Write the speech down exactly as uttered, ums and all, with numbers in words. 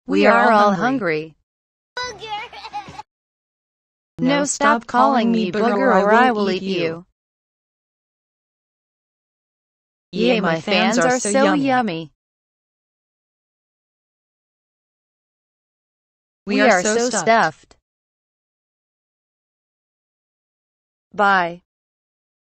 We are all hungry. No, stop calling me booger or I will eat you. Yay, my fans are so yummy. We are so stuffed. Bye.